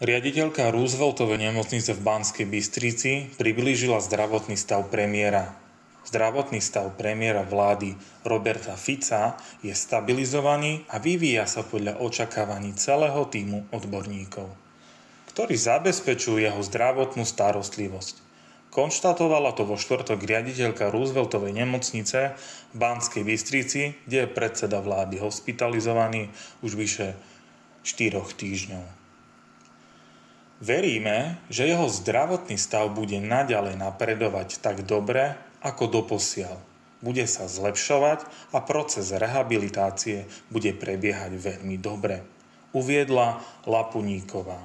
Riaditeľka Rooseveltovej nemocnice v Banskej Bystrici priblížila zdravotný stav premiéra. Zdravotný stav premiéra vlády Roberta Fica je stabilizovaný a vyvíja sa podľa očakávaní celého tímu odborníkov, ktorí zabezpečujú jeho zdravotnú starostlivosť. Konštatovala to vo štvrtok riaditeľka Rooseveltovej nemocnice v Banskej Bystrici, kde je predseda vlády hospitalizovaný už vyše 4 týždňov. Veríme, že jeho zdravotný stav bude naďalej napredovať tak dobre, ako doposiaľ. Bude sa zlepšovať a proces rehabilitácie bude prebiehať veľmi dobre, uviedla Lapuníková.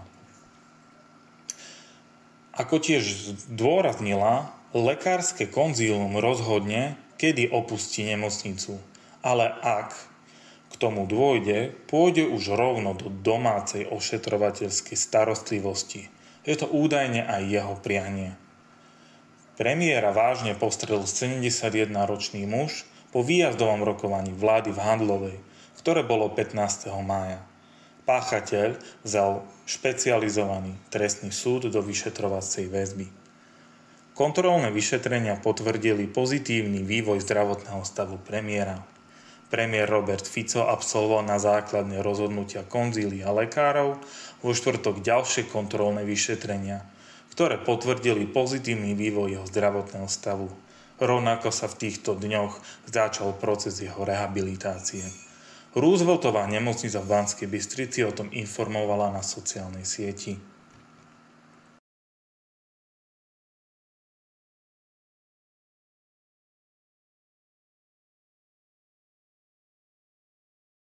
Ako tiež zdôraznila, lekárske konzílium rozhodne, kedy opustí nemocnicu, ale ak k tomu dôjde, pôjde už rovno do domácej ošetrovateľskej starostlivosti. Je to údajne aj jeho prianie. Premiéra vážne postrelil 71-ročný muž po výjazdovom rokovaní vlády v Handlovej, ktoré bolo 15. mája. Páchateľ vzal špecializovaný trestný súd do vyšetrovacej väzby. Kontrolné vyšetrenia potvrdili pozitívny vývoj zdravotného stavu premiéra. Premiér Robert Fico absolvoval na základne rozhodnutia konzília lekárov vo štvrtok ďalšie kontrolné vyšetrenia, ktoré potvrdili pozitívny vývoj jeho zdravotného stavu. Rovnako sa v týchto dňoch začal proces jeho rehabilitácie. Rooseveltová nemocnica v Banskej Bystrici o tom informovala na sociálnej sieti.